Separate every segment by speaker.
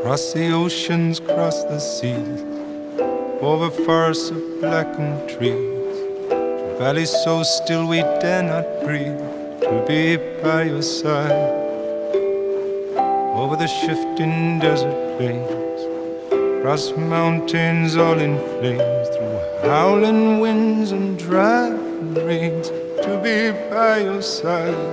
Speaker 1: Cross the oceans, cross the seas, over forests of blackened trees, to valleys so still we dare not breathe, to be by your side. Over the shifting desert plains, across mountains all in flames, through howling winds and driving rains, to be by your side.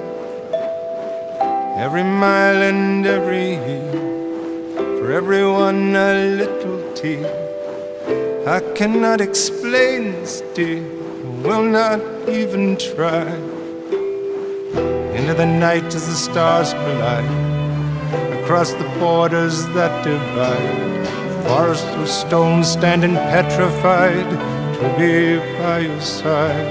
Speaker 1: Every mile and every year, for everyone a little tear. I cannot explain this, dear, I will not even try. Into the night as the stars collide, across the borders that divide, forests of stone standing petrified, to be by your side.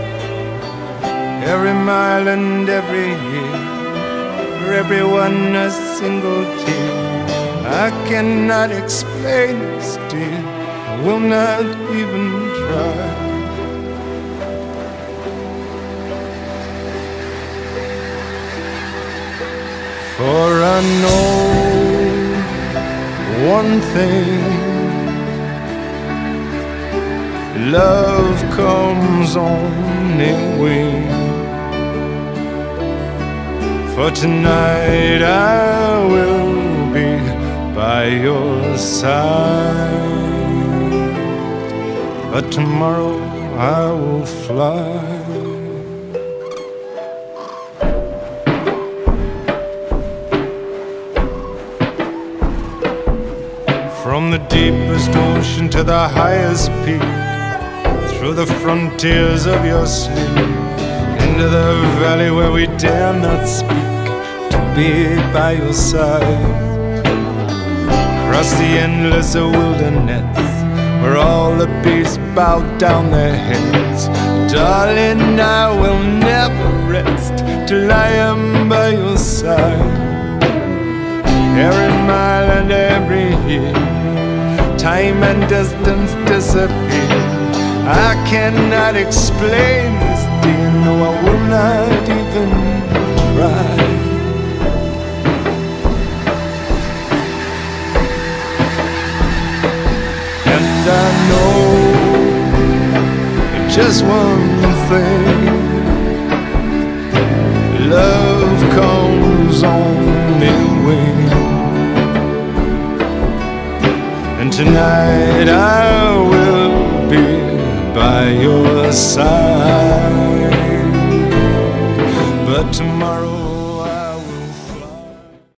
Speaker 1: Every mile and every year, for everyone a single tear. I cannot explain this, dear, I will not even try. For I know one thing, love comes on in wings. For tonight I will be by your side, but tomorrow I will fly. From the deepest ocean to the highest peak, through the frontiers of your sleep, into the valley where we dare not speak, to be by your side. Across the endless wilderness, where all the beasts bow down their heads, darling, I will never rest till I am by your side. Every mile and every year, time and distance disappear. I cannot explain this, dear, no, I will not even try. And I know just one thing, love comes on in wings. And tonight I will be by your side, but tomorrow